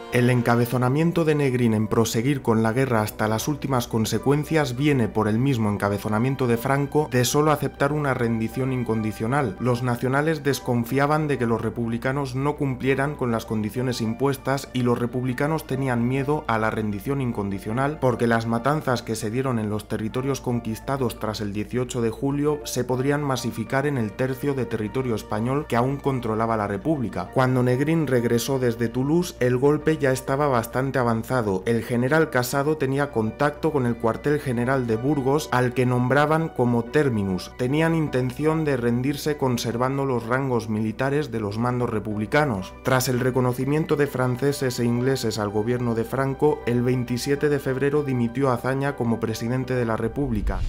El encabezonamiento de Negrín en proseguir con la guerra hasta las últimas consecuencias viene por el mismo encabezonamiento de Franco de solo aceptar una rendición incondicional. Los nacionales desconfiaban de que los republicanos no cumplieran con las condiciones impuestas y los republicanos tenían miedo a la rendición incondicional porque las matanzas que se dieron en los territorios conquistados tras el 18 de julio se podrían masificar en el tercio de territorio español que aún controlaba la República. Cuando Negrín regresó desde Toulouse, el golpe ya estaba bastante avanzado. El general Casado tenía contacto con el cuartel general de Burgos, al que nombraban como terminus. Tenían intención de rendirse conservando los rangos militares de los mandos republicanos. Tras el reconocimiento de franceses e ingleses al gobierno de Franco, el 27 de febrero dimitió Azaña como presidente de la República.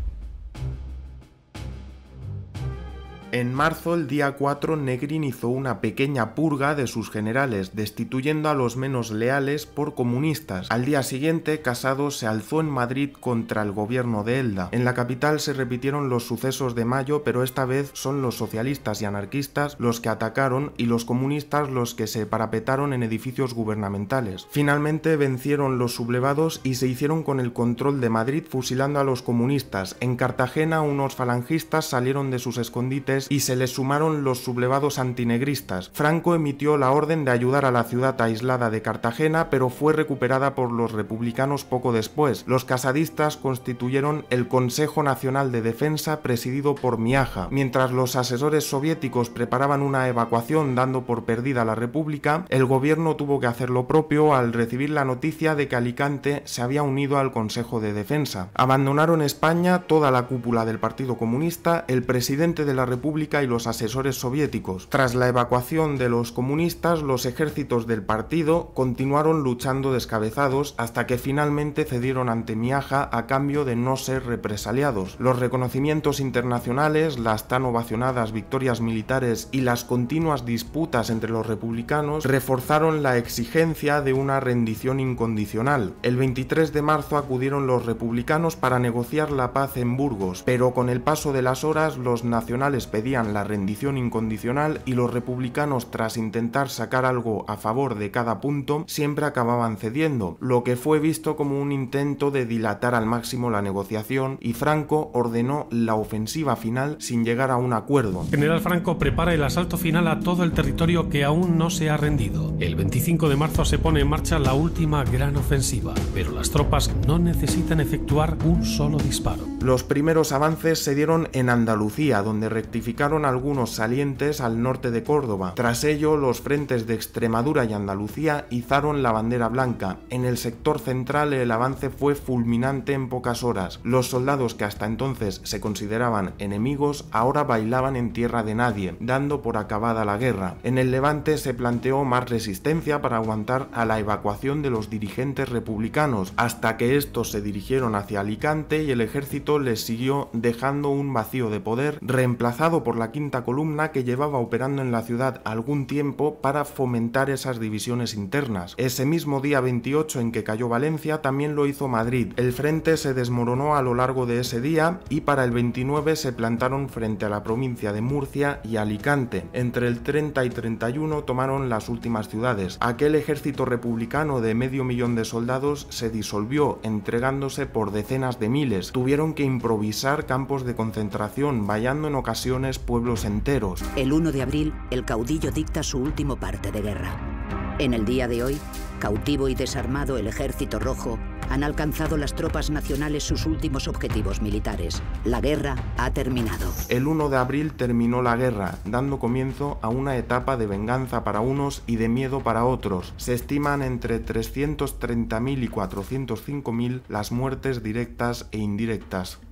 En marzo, el día 4, Negrín hizo una pequeña purga de sus generales, destituyendo a los menos leales por comunistas. Al día siguiente, Casado se alzó en Madrid contra el gobierno de Elda. En la capital se repitieron los sucesos de mayo, pero esta vez son los socialistas y anarquistas los que atacaron y los comunistas los que se parapetaron en edificios gubernamentales. Finalmente vencieron los sublevados y se hicieron con el control de Madrid, fusilando a los comunistas. En Cartagena, unos falangistas salieron de sus escondites y se les sumaron los sublevados antinegristas. Franco emitió la orden de ayudar a la ciudad aislada de Cartagena, pero fue recuperada por los republicanos poco después. Los casadistas constituyeron el Consejo Nacional de Defensa presidido por Miaja. Mientras los asesores soviéticos preparaban una evacuación dando por perdida la República, el gobierno tuvo que hacer lo propio al recibir la noticia de que Alicante se había unido al Consejo de Defensa. Abandonaron España toda la cúpula del Partido Comunista, el presidente de la República y los asesores soviéticos. Tras la evacuación de los comunistas, los ejércitos del partido continuaron luchando descabezados hasta que finalmente cedieron ante Miaja a cambio de no ser represaliados. Los reconocimientos internacionales, las tan ovacionadas victorias militares y las continuas disputas entre los republicanos reforzaron la exigencia de una rendición incondicional. El 23 de marzo acudieron los republicanos para negociar la paz en Burgos, pero con el paso de las horas los nacionales pedían la rendición incondicional y los republicanos, tras intentar sacar algo a favor de cada punto, siempre acababan cediendo, lo que fue visto como un intento de dilatar al máximo la negociación, y Franco ordenó la ofensiva final sin llegar a un acuerdo. General Franco prepara el asalto final a todo el territorio que aún no se ha rendido. El 25 de marzo se pone en marcha la última gran ofensiva, pero las tropas no necesitan efectuar un solo disparo. Los primeros avances se dieron en Andalucía, donde rectificaron algunos salientes al norte de Córdoba. Tras ello, los frentes de Extremadura y Andalucía izaron la bandera blanca. En el sector central el avance fue fulminante en pocas horas. Los soldados que hasta entonces se consideraban enemigos ahora bailaban en tierra de nadie, dando por acabada la guerra. En el Levante se planteó más resistencia para aguantar a la evacuación de los dirigentes republicanos, hasta que estos se dirigieron hacia Alicante y el ejército les siguió dejando un vacío de poder, reemplazado por la quinta columna, que llevaba operando en la ciudad algún tiempo para fomentar esas divisiones internas. Ese mismo día 28 en que cayó Valencia, también lo hizo Madrid. El frente se desmoronó a lo largo de ese día y para el 29 se plantaron frente a la provincia de Murcia y Alicante. Entre el 30 y 31 tomaron las últimas ciudades. Aquel ejército republicano de 500.000 de soldados se disolvió, entregándose por decenas de miles. Tuvieron que improvisar campos de concentración, vallando en ocasiones pueblos enteros. El 1 de abril, el caudillo dicta su último parte de guerra. En el día de hoy, cautivo y desarmado, el Ejército Rojo han alcanzado las tropas nacionales sus últimos objetivos militares. La guerra ha terminado. El 1 de abril terminó la guerra, dando comienzo a una etapa de venganza para unos y de miedo para otros. Se estiman entre 330.000 y 405.000 las muertes directas e indirectas.